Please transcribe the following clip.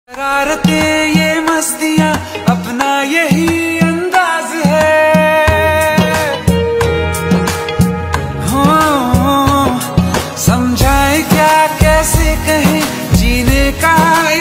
शरारतें ये मस्तियाँ अपना यही अंदाज है। हो समझाए क्या कैसे कहें जीने का